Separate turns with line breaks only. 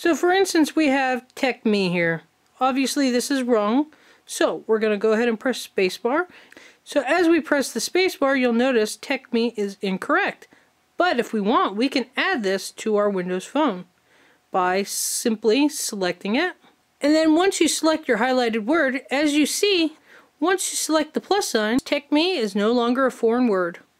So for instance, we have TechMe here. Obviously this is wrong, so we're going to go ahead and press spacebar. So as we press the spacebar, you'll notice TechMe is incorrect. But if we want, we can add this to our Windows Phone by simply selecting it. And then once you select your highlighted word, as you see, once you select the plus sign, TechMe is no longer a foreign word.